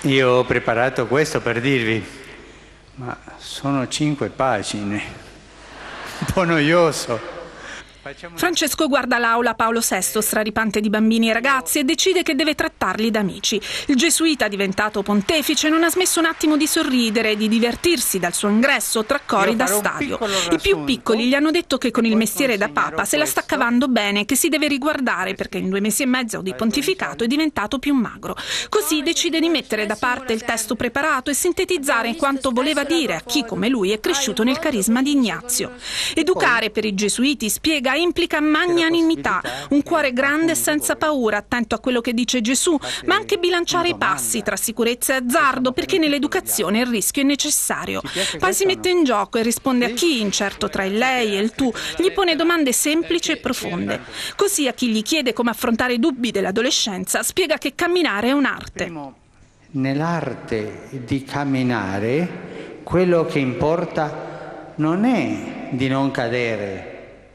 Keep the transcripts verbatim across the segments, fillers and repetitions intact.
Io ho preparato questo per dirvi, ma sono cinque pagine, un po' noioso. Francesco guarda l'aula Paolo sesto, straripante di bambini e ragazzi, e decide che deve trattarli da amici. Il gesuita, diventato pontefice, non ha smesso un attimo di sorridere e di divertirsi dal suo ingresso tra cori da stadio. I più piccoli gli hanno detto che con il mestiere da papa se la sta cavando bene, che si deve riguardare perché in due mesi e mezzo di pontificato è diventato più magro. Così decide di mettere da parte il testo preparato e sintetizzare quanto voleva dire a chi come lui è cresciuto nel carisma di Ignazio. Educare per i gesuiti, spiega, implica magnanimità, un cuore grande e senza paura, attento a quello che dice Gesù, ma anche bilanciare i passi tra sicurezza e azzardo, perché nell'educazione il rischio è necessario. Poi si mette in gioco e risponde a chi, incerto tra il lei e il tu, gli pone domande semplici e profonde. Così a chi gli chiede come affrontare i dubbi dell'adolescenza, spiega che camminare è un'arte. Nell'arte di camminare, quello che importa non è di non cadere,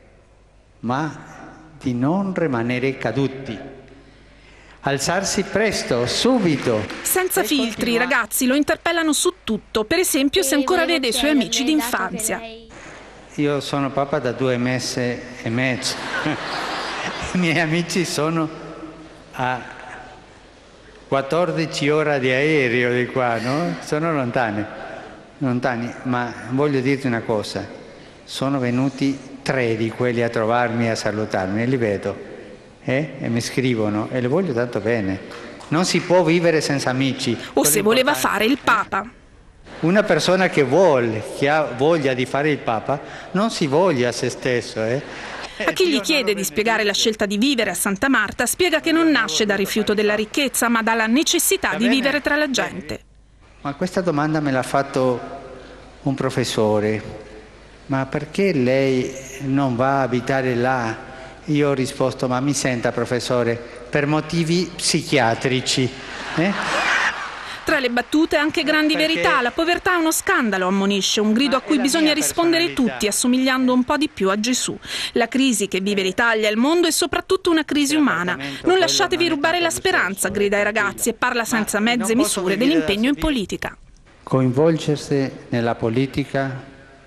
ma di non rimanere caduti. Alzarsi presto, subito. Senza filtri, i ragazzi lo interpellano su tutto, per esempio se ancora vede i suoi amici d'infanzia. Io sono papa da due mesi e mezzo. I miei amici sono a quattordici ore di aereo di qua, no? Sono lontani, lontani, ma voglio dirti una cosa, sono venuti tre di quelli a trovarmi, a salutarmi, e li vedo, eh? E mi scrivono, e li voglio tanto bene. Non si può vivere senza amici. O se voleva fare il Papa. Una persona che vuole, che ha voglia di fare il Papa, non si voglia a se stesso, eh? A chi gli chiede di spiegare la scelta di vivere a Santa Marta, spiega che non nasce dal rifiuto della ricchezza, ma dalla necessità di vivere tra la gente. Ma questa domanda me l'ha fatto un professore. Ma perché lei non va a abitare là? Io ho risposto, ma mi senta professore, per motivi psichiatrici. Eh? Tra le battute anche grandi perché... verità, la povertà è uno scandalo, ammonisce, un grido a cui bisogna rispondere tutti, assomigliando un po' di più a Gesù. La crisi che vive l'Italia e il mondo è soprattutto una crisi umana. Non lasciatevi rubare la speranza, grida ai ragazzi e parla senza mezze misure dell'impegno in politica. Coinvolgersi nella politica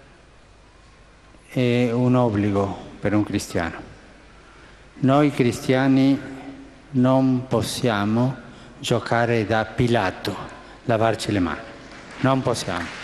è un obbligo per un cristiano. Noi cristiani non possiamo giocare da Pilato, lavarci le mani, non possiamo.